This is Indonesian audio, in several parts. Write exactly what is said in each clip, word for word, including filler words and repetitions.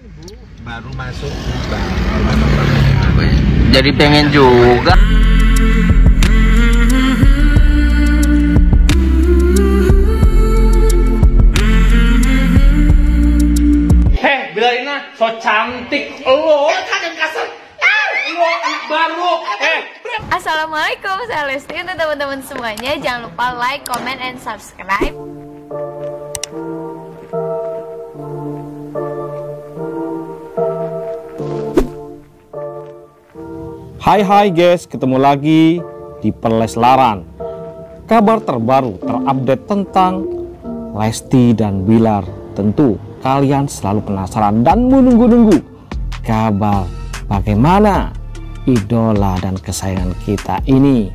Baru masuk, baru masuk. Jadi pengen juga. Heh, Bilarina, so cantik lo, kan kasar. Lo anak baru. Eh, Assalamualaikum, saya Lesti. Untuk teman-teman semuanya, jangan lupa like, comment, and subscribe. Hai hai guys, ketemu lagi di Perleslaran. Kabar terbaru terupdate tentang Lesti dan Bilar. Tentu kalian selalu penasaran dan menunggu-nunggu kabar bagaimana idola dan kesayangan kita ini.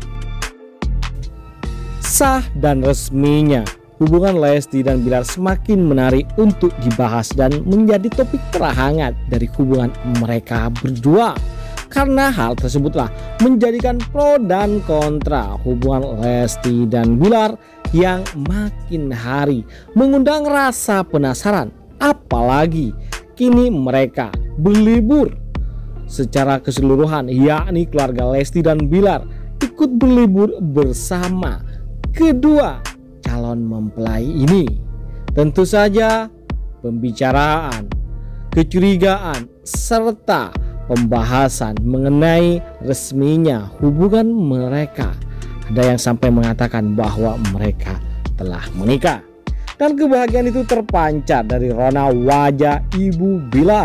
Sah dan resminya hubungan Lesti dan Bilar semakin menarik untuk dibahas dan menjadi topik terhangat dari hubungan mereka berdua. Karena hal tersebutlah menjadikan pro dan kontra hubungan Lesti dan Bilar yang makin hari mengundang rasa penasaran. Apalagi kini mereka berlibur secara keseluruhan, yakni keluarga Lesti dan Bilar ikut berlibur bersama kedua calon mempelai ini. Tentu saja pembicaraan, kecurigaan, serta pembahasan mengenai resminya hubungan mereka. Ada yang sampai mengatakan bahwa mereka telah menikah. Dan kebahagiaan itu terpancar dari rona wajah ibu Bilar,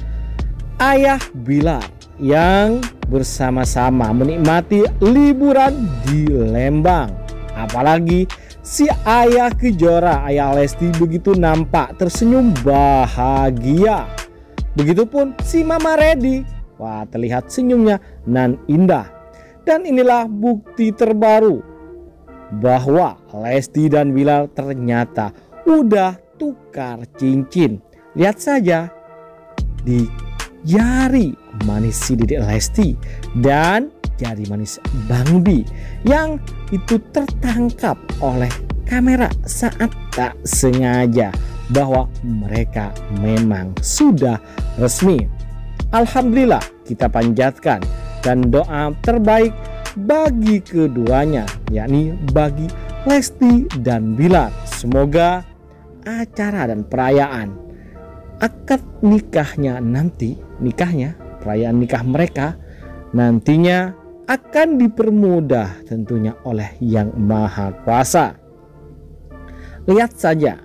ayah Bilar, yang bersama-sama menikmati liburan di Lembang. Apalagi si ayah Kejora, ayah Lesti, begitu nampak tersenyum bahagia. Begitupun si Mama Redi, wah terlihat senyumnya nan indah. Dan inilah bukti terbaru bahwa Lesti dan Bilar ternyata udah tukar cincin. Lihat saja di jari manis si Dedek Lesti dan jari manis Bang Bi yang itu tertangkap oleh kamera saat tak sengaja bahwa mereka memang sudah resmi. Alhamdulillah, kita panjatkan dan doa terbaik bagi keduanya, yakni bagi Lesti dan Bilar. Semoga acara dan perayaan akad nikahnya nanti, nikahnya, perayaan nikah mereka nantinya akan dipermudah tentunya oleh Yang Maha Kuasa. Lihat saja,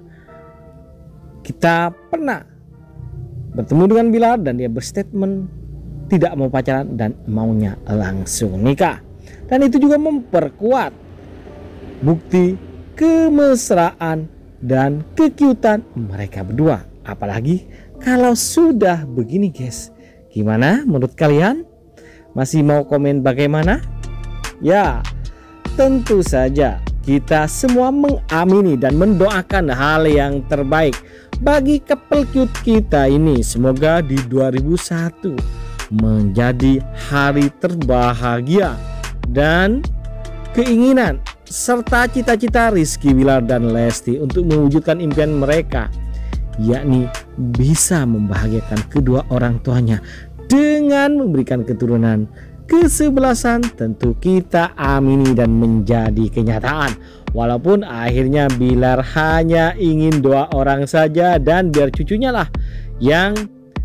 kita pernah bertemu dengan Bilar dan dia berstatement tidak mau pacaran dan maunya langsung nikah. Dan itu juga memperkuat bukti kemesraan dan kekiutan mereka berdua. Apalagi kalau sudah begini guys. Gimana menurut kalian? Masih mau komen bagaimana? Ya, tentu saja kita semua mengamini dan mendoakan hal yang terbaik bagi couple cute kita ini. Semoga di dua ribu satu menjadi hari terbahagia dan keinginan serta cita-cita Rizky Bilar dan Lesti untuk mewujudkan impian mereka, yakni bisa membahagiakan kedua orang tuanya dengan memberikan keturunan kesebelasan. Tentu kita amini dan menjadi kenyataan. Walaupun akhirnya Bilar hanya ingin dua orang saja dan biar cucunya lah yang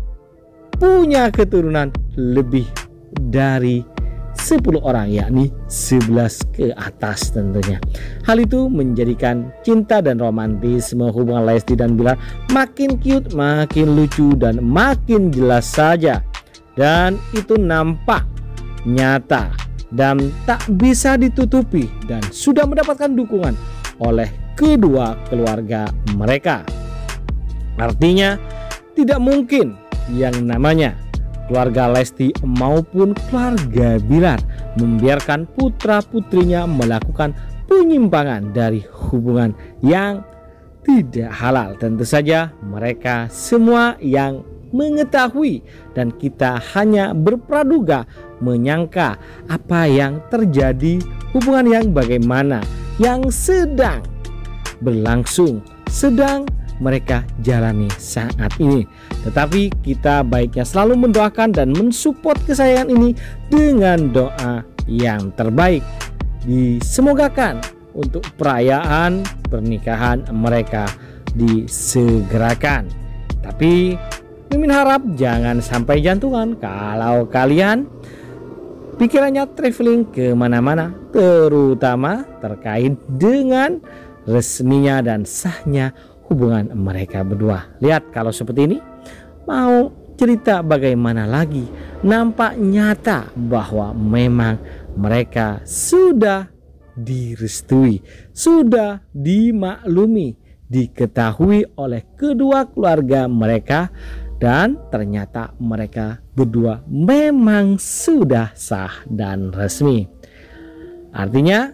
punya keturunan lebih dari sepuluh orang, yakni sebelas ke atas tentunya. Hal itu menjadikan cinta dan romantisme hubungan Lesti dan Bilar makin cute, makin lucu dan makin jelas saja. Dan itu nampak nyata dan tak bisa ditutupi dan sudah mendapatkan dukungan oleh kedua keluarga mereka. Artinya tidak mungkin yang namanya keluarga Lesti maupun keluarga Bilar membiarkan putra-putrinya melakukan penyimpangan dari hubungan yang tidak halal. Tentu saja mereka semua yang mengetahui dan kita hanya berpraduga menyangka apa yang terjadi, hubungan yang bagaimana yang sedang berlangsung, sedang mereka jalani saat ini. Tetapi kita baiknya selalu mendoakan dan mensupport kesayangan ini dengan doa yang terbaik. Disemogakan untuk perayaan pernikahan mereka disegerakan. Tapi Mimin harap jangan sampai jantungan kalau kalian pikirannya traveling kemana-mana, terutama terkait dengan resminya dan sahnya hubungan mereka berdua. Lihat kalau seperti ini, mau cerita bagaimana lagi, nampak nyata bahwa memang mereka sudah direstui, sudah dimaklumi, diketahui oleh kedua keluarga mereka, dan ternyata mereka berdua memang sudah sah dan resmi. Artinya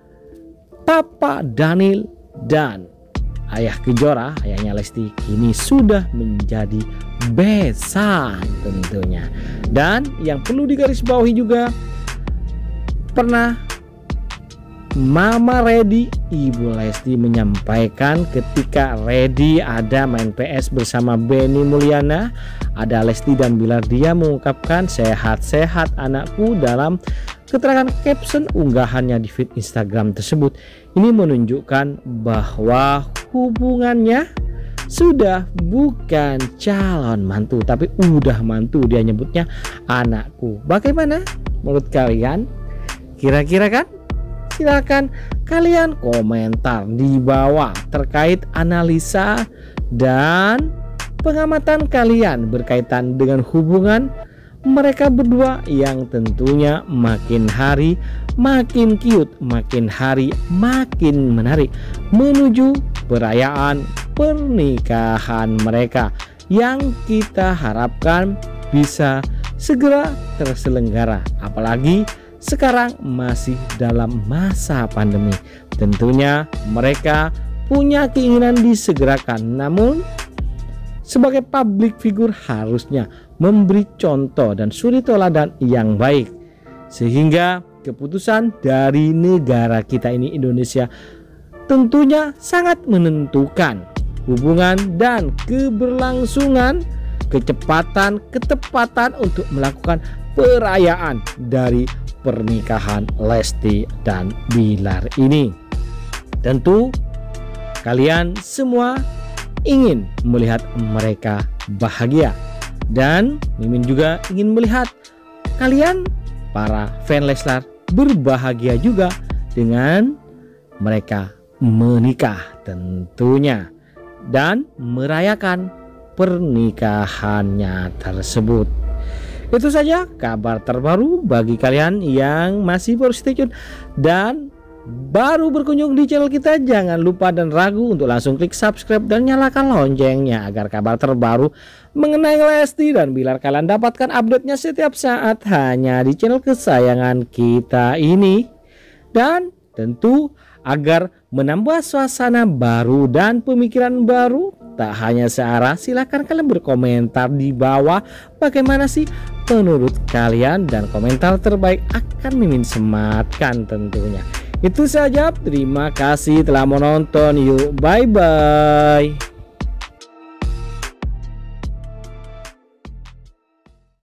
Papa Daniel dan Ayah Kejora, ayahnya Lesti, kini sudah menjadi besan tentunya. Dan yang perlu digarisbawahi juga, pernah Mama Redi, Ibu Lesti menyampaikan ketika Redi ada main P S bersama Benny Mulyana, ada Lesti dan Bilar, dia mengungkapkan sehat-sehat anakku dalam keterangan caption unggahannya di feed Instagram tersebut. Ini menunjukkan bahwa hubungannya sudah bukan calon mantu, tapi udah mantu, dia nyebutnya anakku. Bagaimana menurut kalian? Kira-kira kan? Silakan kalian komentar di bawah terkait analisa dan pengamatan kalian berkaitan dengan hubungan mereka berdua yang tentunya makin hari makin cute, makin hari makin menarik menuju perayaan pernikahan mereka yang kita harapkan bisa segera terselenggara, apalagi sekarang masih dalam masa pandemi. Tentunya mereka punya keinginan disegerakan, namun sebagai public figure harusnya memberi contoh dan suri teladan yang baik, sehingga keputusan dari negara kita ini Indonesia tentunya sangat menentukan hubungan dan keberlangsungan, kecepatan, ketepatan untuk melakukan perayaan dari pernikahan Lesti dan Bilar ini. Tentu kalian semua ingin melihat mereka bahagia, dan Mimin juga ingin melihat kalian para fan Leslar berbahagia juga dengan mereka menikah tentunya dan merayakan pernikahannya tersebut. Itu saja kabar terbaru bagi kalian yang masih baru stay tune dan baru berkunjung di channel kita. Jangan lupa dan ragu untuk langsung klik subscribe dan nyalakan loncengnya agar kabar terbaru mengenai Lesti dan Bilar kalian dapatkan update-nya setiap saat hanya di channel kesayangan kita ini. Dan tentu agar menambah suasana baru dan pemikiran baru tak hanya searah, silahkan kalian berkomentar di bawah bagaimana sih menurut kalian, dan komentar terbaik akan Mimin sematkan tentunya. Itu saja, terima kasih telah menonton, yuk bye bye.